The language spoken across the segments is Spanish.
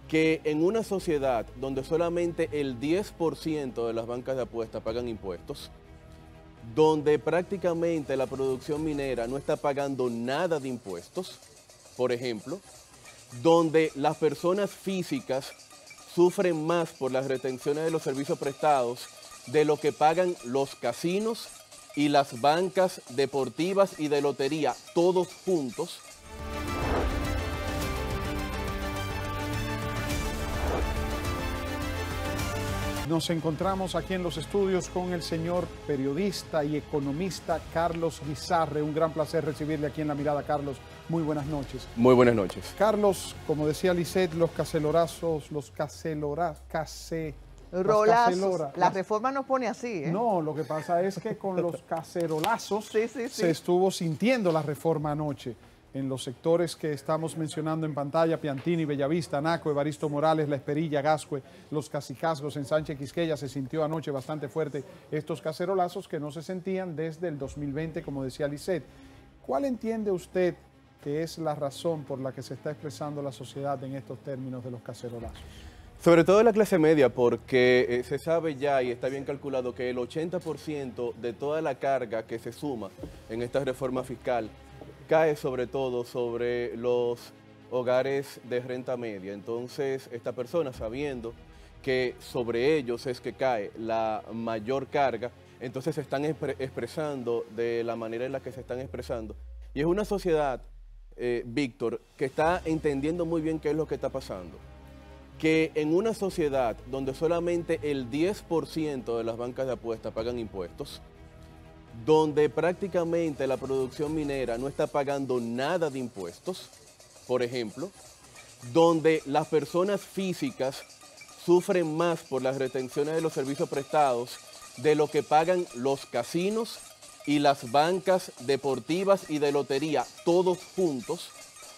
que en una sociedad donde solamente el 10% de las bancas de apuestas pagan impuestos, donde prácticamente la producción minera no está pagando nada de impuestos, por ejemplo, donde las personas físicas sufren más por las retenciones de los servicios prestados de lo que pagan los casinos y las bancas deportivas y de lotería, todos juntos. Nos encontramos aquí en los estudios con el señor periodista y economista Carlos Guizarre. Un gran placer recibirle aquí en La Mirada, Carlos. Muy buenas noches. Muy buenas noches. Carlos, como decía Lisette, los cacerolazos, La reforma nos pone así, ¿eh? No, lo que pasa es que con los cacerolazos sí. se estuvo sintiendo la reforma anoche en los sectores que estamos mencionando en pantalla: Piantini, Bellavista, Naco, Evaristo Morales, La Esperilla, Gascue, Los Cacicazgos, en Sánchez Quisqueya. Se sintió anoche bastante fuerte estos cacerolazos que no se sentían desde el 2020, como decía Lisette. ¿Cuál entiende usted que es la razón por la que se está expresando la sociedad en estos términos de los cacerolazos? Sobre todo la clase media, porque se sabe ya y está bien calculado que el 80% de toda la carga que se suma en esta reforma fiscal cae sobre todo sobre los hogares de renta media. Entonces, esta persona, sabiendo que sobre ellos es que cae la mayor carga, entonces se están expresando de la manera en la que se están expresando. Y es una sociedad, Víctor, que está entendiendo muy bien qué es lo que está pasando. Que en una sociedad donde solamente el 10% de las bancas de apuestas pagan impuestos, donde prácticamente la producción minera no está pagando nada de impuestos, por ejemplo, donde las personas físicas sufren más por las retenciones de los servicios prestados de lo que pagan los casinos y las bancas deportivas y de lotería, todos juntos.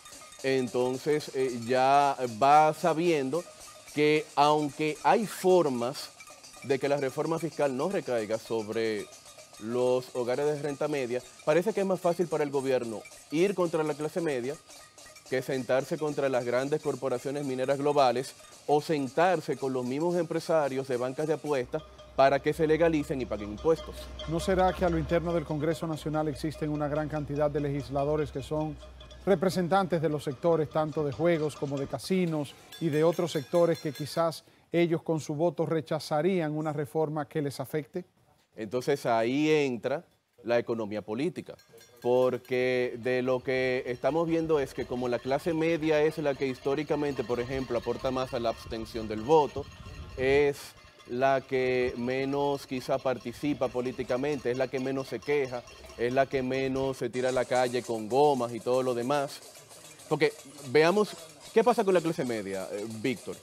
Entonces ya va sabiendo que aunque hay formas de que la reforma fiscal no recaiga sobre los hogares de renta media, parece que es más fácil para el gobierno ir contra la clase media que sentarse contra las grandes corporaciones mineras globales o sentarse con los mismos empresarios de bancas de apuestas para que se legalicen y paguen impuestos. ¿No será que a lo interno del Congreso Nacional existen una gran cantidad de legisladores que son representantes de los sectores tanto de juegos como de casinos y de otros sectores que quizás ellos con su voto rechazarían una reforma que les afecte? Entonces ahí entra la economía política, porque de lo que estamos viendo es que como la clase media es la que históricamente, por ejemplo, aporta más a la abstención del voto, es la que menos quizá participa políticamente, es la que menos se queja, es la que menos se tira a la calle con gomas y todo lo demás. Porque veamos, ¿qué pasa con la clase media, Víctor?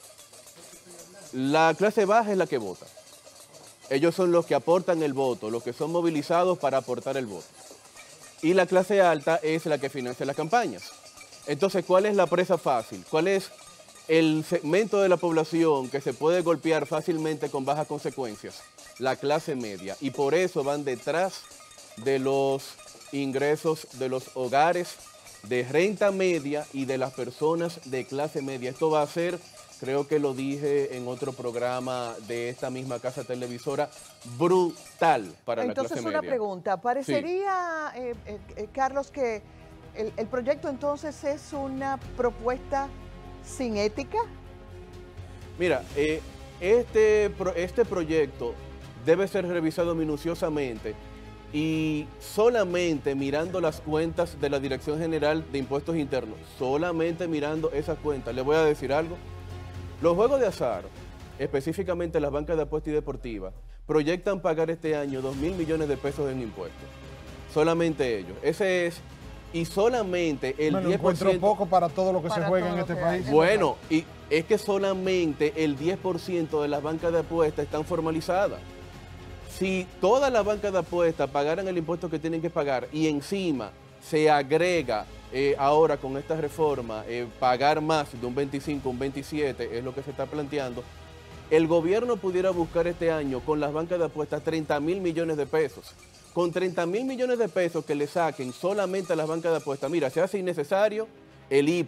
La clase baja es la que vota. Ellos son los que aportan el voto, los que son movilizados para aportar el voto. Y la clase alta es la que financia las campañas. Entonces, ¿cuál es la presa fácil? ¿Cuál es el segmento de la población que se puede golpear fácilmente con bajas consecuencias? La clase media. Y por eso van detrás de los ingresos de los hogares de renta media y de las personas de clase media. Esto va a ser, creo que lo dije en otro programa de esta misma casa televisora, brutal para la clase media. Entonces, una pregunta. Parecería, Carlos, que el proyecto entonces es una propuesta sin ética. Mira, este proyecto debe ser revisado minuciosamente y solamente mirando las cuentas de la Dirección General de Impuestos Internos, solamente mirando esas cuentas. Les voy a decir algo. Los juegos de azar, específicamente las bancas de apuestas y deportivas, proyectan pagar este año 2.000 millones de pesos en impuestos. Solamente ellos. Ese es, y solamente el 10%... encuentro poco para todo lo que se juega en este país. Bueno, y es que solamente el 10% de las bancas de apuestas están formalizadas. Si todas las bancas de apuestas pagaran el impuesto que tienen que pagar y encima se agrega ahora con esta reforma pagar más de un 25, un 27, es lo que se está planteando, el gobierno pudiera buscar este año con las bancas de apuestas 30.000 millones de pesos. Con 30.000 millones de pesos que le saquen solamente a las bancas de apuestas, mira, se hace innecesario el IPI,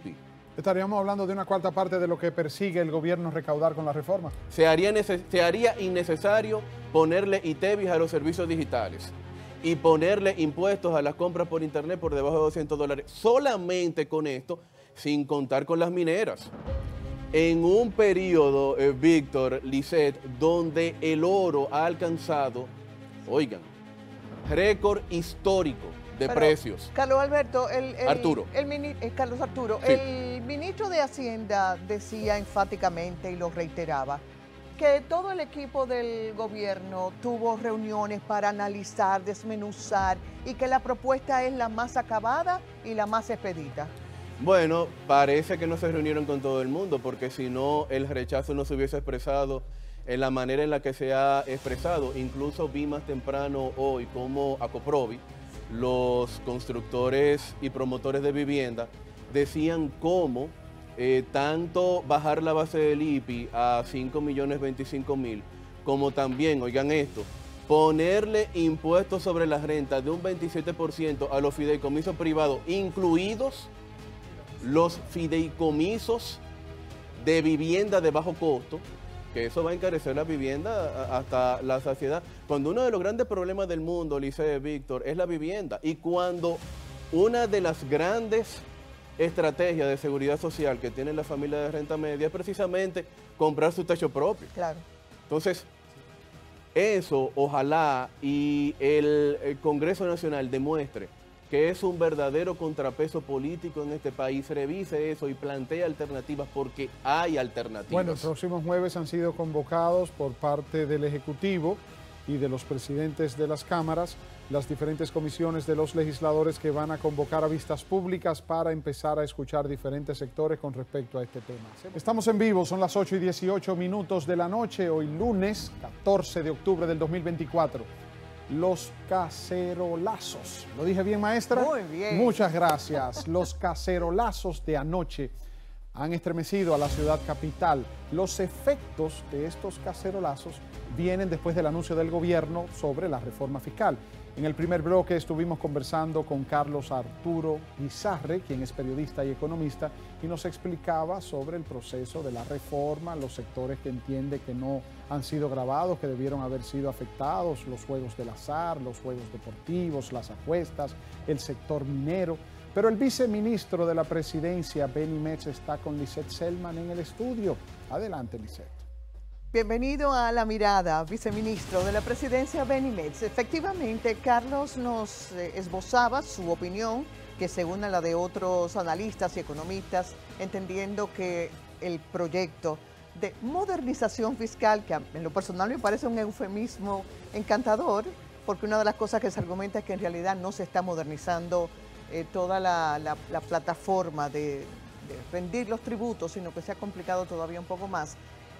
Estaríamos hablando de una cuarta parte de lo que persigue el gobierno recaudar con la reforma. Se haría innecesario ponerle ITEVIS a los servicios digitales y ponerle impuestos a las compras por internet por debajo de $200. Solamente con esto, sin contar con las mineras. En un periodo, Víctor, Lisset, donde el oro ha alcanzado, oigan, récord histórico de precios. Carlos Alberto, Carlos Arturo, Sí. el ministro de Hacienda decía enfáticamente y lo reiteraba que todo el equipo del gobierno tuvo reuniones para analizar, desmenuzar y que la propuesta es la más acabada y la más expedita. Bueno, parece que no se reunieron con todo el mundo, porque si no, el rechazo no se hubiese expresado en la manera en la que se ha expresado. Incluso vi más temprano hoy como Acoprovi, los constructores y promotores de vivienda, decían cómo tanto bajar la base del IPI a 5.025.000, como también, oigan esto, ponerle impuestos sobre la renta de un 27% a los fideicomisos privados, incluidos los fideicomisos de vivienda de bajo costo, que eso va a encarecer la vivienda hasta la saciedad. Cuando uno de los grandes problemas del mundo, Lisset, Víctor, es la vivienda, y cuando una de las grandes estrategias de seguridad social que tiene la familia de renta media es precisamente comprar su techo propio. Claro. Entonces, eso ojalá y el Congreso Nacional demuestre que es un verdadero contrapeso político en este país, revise eso y plantee alternativas, porque hay alternativas. Bueno, el próximo jueves han sido convocados por parte del Ejecutivo y de los presidentes de las cámaras las diferentes comisiones de los legisladores que van a convocar a vistas públicas para empezar a escuchar diferentes sectores con respecto a este tema. Estamos en vivo, son las 8:18 de la noche, hoy lunes 14 de octubre del 2024. Los cacerolazos. ¿Lo dije bien, maestra? Muy bien. Muchas gracias. Los cacerolazos de anoche han estremecido a la ciudad capital. Los efectos de estos cacerolazos vienen después del anuncio del gobierno sobre la reforma fiscal. En el primer bloque estuvimos conversando con Carlos Arturo Guizarre, quien es periodista y economista, y nos explicaba sobre el proceso de la reforma, los sectores que entiende que no han sido grabados, que debieron haber sido afectados, los juegos del azar, los juegos deportivos, las apuestas, el sector minero. Pero el viceministro de la presidencia, Benny Metz, está con Lisset Selman en el estudio. Adelante, Lisset. Bienvenido a La Mirada, viceministro de la presidencia, Benny Metz. Efectivamente, Carlos nos esbozaba su opinión, que se une a la de otros analistas y economistas, entendiendo que el proyecto de modernización fiscal, que en lo personal me parece un eufemismo encantador, porque una de las cosas que se argumenta es que en realidad no se está modernizando toda la plataforma de rendir los tributos, sino que se ha complicado todavía un poco más.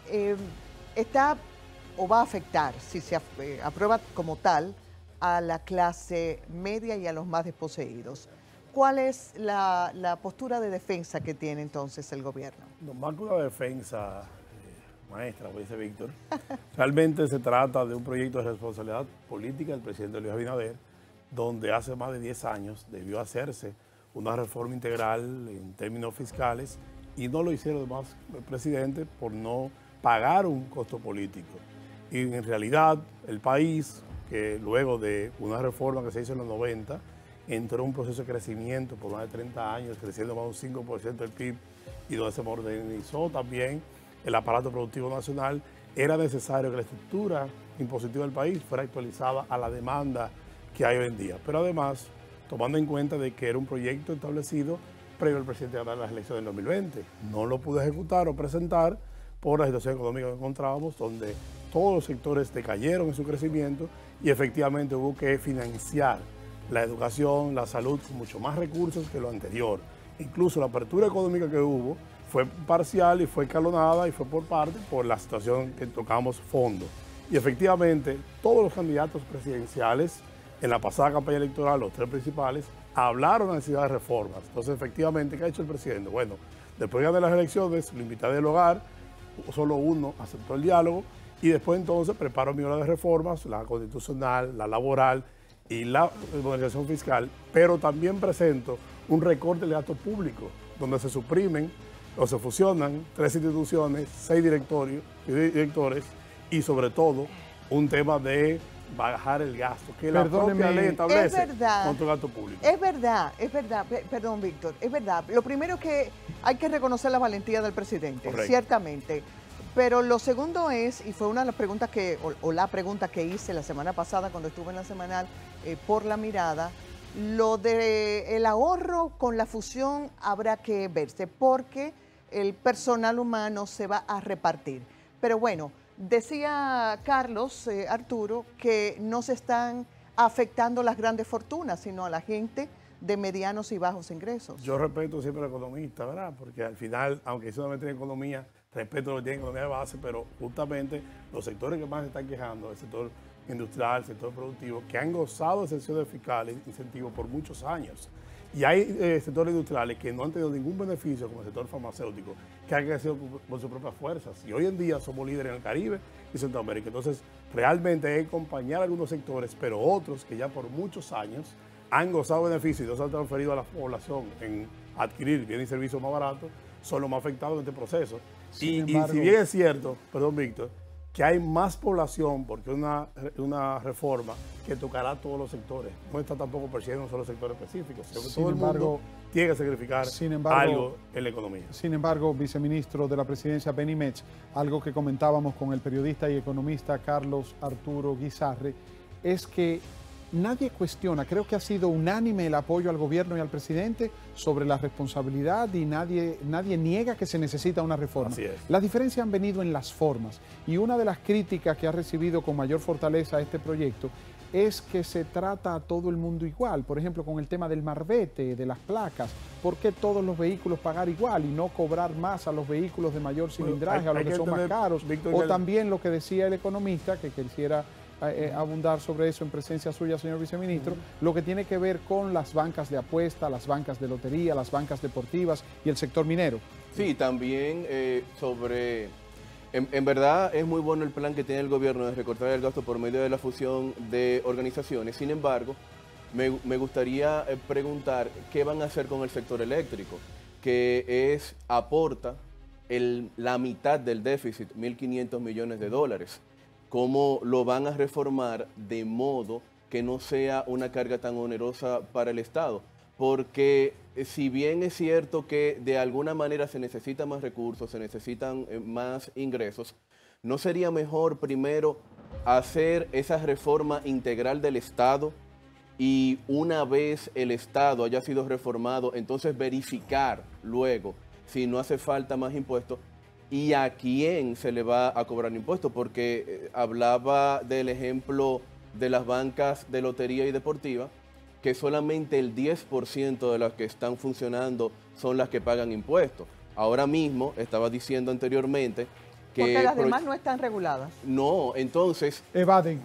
Está o va a afectar, si se aprueba como tal, a la clase media y a los más desposeídos. ¿Cuál es la postura de defensa que tiene entonces el gobierno? No, más que una defensa, maestra, como dice Víctor, realmente se trata de un proyecto de responsabilidad política del presidente Luis Abinader, donde hace más de 10 años debió hacerse una reforma integral en términos fiscales y no lo hicieron además el presidente por no pagar un costo político. Y en realidad el país, que luego de una reforma que se hizo en los 90, entró en un proceso de crecimiento por más de 30 años, creciendo más de un 5% del PIB, y donde se modernizó también el aparato productivo nacional, era necesario que la estructura impositiva del país fuera actualizada a la demanda que hay hoy en día. Pero además, tomando en cuenta de que era un proyecto establecido previo al presidente ganar las elecciones del 2020, no lo pudo ejecutar o presentar por la situación económica que encontrábamos, donde todos los sectores decayeron en su crecimiento y efectivamente hubo que financiar la educación, la salud con mucho más recursos que lo anterior. Incluso la apertura económica que hubo fue parcial y fue escalonada y fue por parte por la situación que tocamos fondo. Y efectivamente todos los candidatos presidenciales en la pasada campaña electoral, los tres principales, hablaron de la necesidad de reformas. Entonces efectivamente, ¿qué ha hecho el presidente? Bueno, después de las elecciones lo invité a dialogar, solo uno aceptó el diálogo y después entonces preparo mi hora de reformas, la constitucional, la laboral y la modernización fiscal, pero también presento un recorte del gasto público donde se suprimen o se fusionan 3 instituciones, 6 directores y sobre todo un tema de bajar el gasto, que la propia ley establece contra el gasto público. Es verdad, perdón Víctor, es verdad. Lo primero que hay que reconocer la valentía del presidente, correcto, ciertamente. Pero lo segundo es, y fue una de las preguntas o la pregunta que hice la semana pasada cuando estuve en la semanal por La Mirada, lo del ahorro con la fusión habrá que verse porque el personal humano se va a repartir. Pero bueno, decía Carlos, Arturo, que no se están afectando las grandes fortunas, sino a la gente de medianos y bajos ingresos. Yo respeto siempre al economista, ¿verdad? Porque al final, aunque es una maestría en economía, respeto lo que tiene economía de base, pero justamente los sectores que más se están quejando, el sector industrial, el sector productivo, que han gozado de exenciones fiscales, incentivos por muchos años. Y hay sectores industriales que no han tenido ningún beneficio, como el sector farmacéutico, que han crecido por sus propias fuerzas. Y hoy en día somos líderes en el Caribe y Centroamérica. Entonces, realmente hay que acompañar a algunos sectores, pero otros que ya por muchos años han gozado beneficios y no se han transferido a la población en adquirir bienes y servicios más baratos, son los más afectados en este proceso. Y si bien es cierto, perdón Víctor, que hay más población, porque es una reforma que tocará a todos los sectores. No está tampoco persiguiendo solo sectores específicos, sino que todo el mundo tiene que sacrificar algo en la economía. Sin embargo, viceministro de la presidencia Benny Metz, algo que comentábamos con el periodista y economista Carlos Arturo Guisarre, es que nadie cuestiona, creo que ha sido unánime el apoyo al gobierno y al presidente sobre la responsabilidad y nadie niega que se necesita una reforma. Así es. Las diferencias han venido en las formas y una de las críticas que ha recibido con mayor fortaleza este proyecto es que se trata a todo el mundo igual. Por ejemplo, con el tema del marbete, de las placas, ¿por qué todos los vehículos pagar igual y no cobrar más a los vehículos de mayor cilindraje, a los que son más caros? Víctor, o también lo que decía el economista, que quisiera abundar sobre eso en presencia suya, señor viceministro, lo que tiene que ver con las bancas de apuesta, las bancas de lotería, las bancas deportivas y el sector minero. Sí, también sobre... En verdad es muy bueno el plan que tiene el gobierno de recortar el gasto por medio de la fusión de organizaciones. Sin embargo, me gustaría preguntar qué van a hacer con el sector eléctrico, que aporta la mitad del déficit, 1.500 millones de dólares. ¿Cómo lo van a reformar de modo que no sea una carga tan onerosa para el Estado? Porque si bien es cierto que de alguna manera se necesitan más recursos, se necesitan más ingresos, ¿no sería mejor primero hacer esa reforma integral del Estado y una vez el Estado haya sido reformado, entonces verificar luego si no hace falta más impuestos y a quién se le va a cobrar impuestos? Porque hablaba del ejemplo de las bancas de lotería y deportiva, que solamente el 10% de las que están funcionando son las que pagan impuestos. Ahora mismo, estaba diciendo anteriormente, que... Porque las demás no están reguladas. No, entonces... Evaden,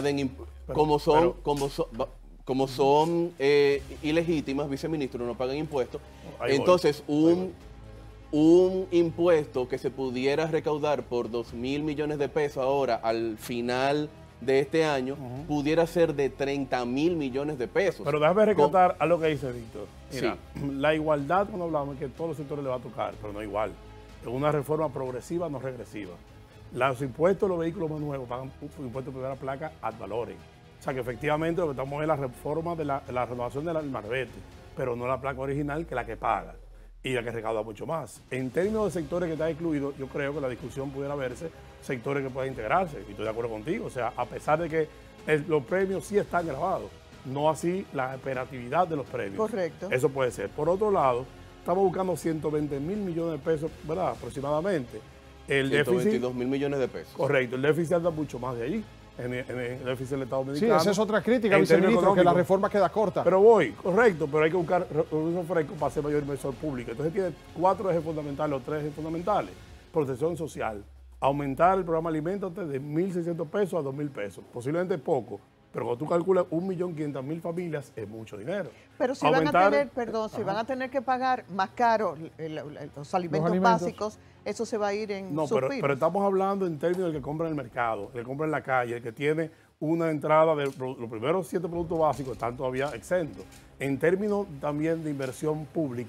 como son ilegítimas, viceministro, no pagan impuestos. Entonces, un impuesto que se pudiera recaudar por 2.000 millones de pesos ahora al final de este año, pudiera ser de 30.000 millones de pesos. Pero déjame rescatar a lo que dice Víctor. Mira, la igualdad, cuando hablamos, es que a todos los sectores le va a tocar, pero no igual. Es una reforma progresiva, no regresiva. Los impuestos de los vehículos más nuevos pagan impuestos de primera placa ad valorem. O sea que efectivamente lo que estamos es la reforma de la renovación del marbete, pero no la placa original, que es la que paga y la que recauda mucho más. En términos de sectores que están incluidos, yo creo que la discusión pudiera verse sectores que puedan integrarse, y estoy de acuerdo contigo. O sea, a pesar de que los premios sí están grabados, no así la operatividad de los premios. Correcto. Eso puede ser. Por otro lado, estamos buscando 120.000 millones de pesos, ¿verdad? Aproximadamente. El 122.000 millones de pesos. Correcto. El déficit anda mucho más de ahí. En el déficit del Estado Dominicano. Sí, esa es otra crítica, viceministro, que la reforma queda corta. Pero correcto, pero hay que buscar recursos frescos para hacer mayor inversión pública. Entonces tiene 4 ejes fundamentales o 3 ejes fundamentales. Protección social, aumentar el programa Aliméntate de 1.600 pesos a 2.000 pesos. Posiblemente poco, pero cuando tú calculas 1.500.000 familias es mucho dinero. Pero si van a tener que pagar más caro los alimentos básicos, eso se va a ir en sus PIB. Pero estamos hablando en términos del que compra en el mercado, el que compra en la calle, el que tiene una entrada de los primeros 7 productos básicos están todavía exentos. En términos también de inversión pública,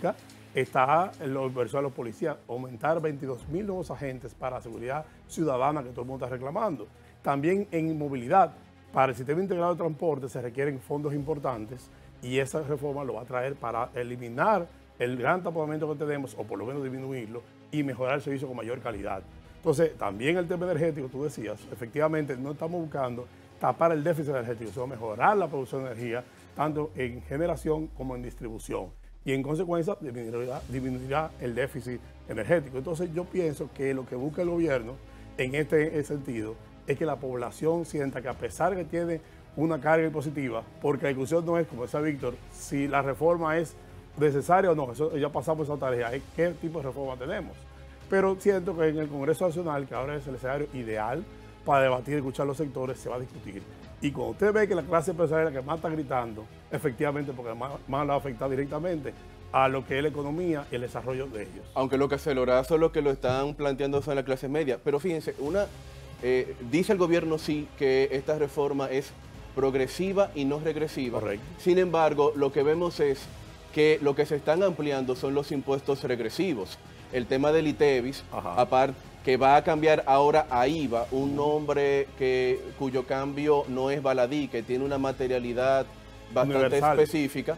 está lo inversión a los policías, aumentar 22.000 nuevos agentes para la seguridad ciudadana que todo el mundo está reclamando. También en movilidad, para el sistema integrado de transporte se requieren fondos importantes y esa reforma lo va a traer para eliminar el gran taponamiento que tenemos, o por lo menos disminuirlo, y mejorar el servicio con mayor calidad. Entonces, también el tema energético, tú decías, efectivamente no estamos buscando tapar el déficit energético, sino mejorar la producción de energía, tanto en generación como en distribución. Y en consecuencia disminuirá el déficit energético. Entonces yo pienso que lo que busca el gobierno en este sentido es que la población sienta que a pesar que tiene una carga impositiva, porque la discusión no es, como decía Víctor, si la reforma es necesaria o no, eso ya pasamos esa tarea, es qué tipo de reforma tenemos. Pero siento que en el Congreso Nacional, que ahora es el escenario ideal para debatir y escuchar los sectores, se va a discutir. Y cuando usted ve que la clase empresarial que más está gritando, efectivamente, porque más la va a afectar directamente a lo que es la economía y el desarrollo de ellos. Aunque lo que acelerorazo lo que lo están planteando son la clase media. Pero fíjense, dice el gobierno sí que esta reforma es progresiva y no regresiva. Correcto. Sin embargo, lo que vemos es que lo que se están ampliando son los impuestos regresivos. El tema del ITEVIS, aparte que va a cambiar ahora a IVA, un nombre cuyo cambio no es baladí, que tiene una materialidad bastante universal, específica.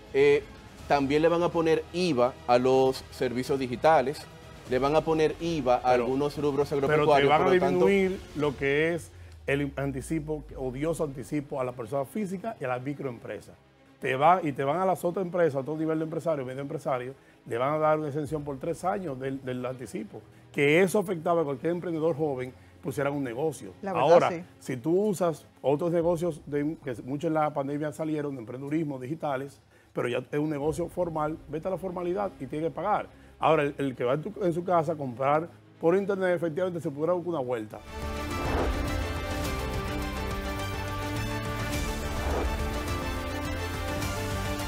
También le van a poner IVA a los servicios digitales, le van a poner IVA a algunos rubros agropecuarios. Pero te van a disminuir lo que es el anticipo, odioso anticipo a la persona física y a las microempresas. Te van a las otras empresas, a otro nivel de empresario, medio empresario, le van a dar una exención por 3 años del anticipo. Que eso afectaba a cualquier emprendedor joven pusiera un negocio. Ahora, sí, si tú usas otros negocios, que muchos en la pandemia salieron de emprendedurismo digitales, pero ya es un negocio formal, vete a la formalidad y tiene que pagar. Ahora, el que va en su casa a comprar por internet, efectivamente se podrá dar una vuelta.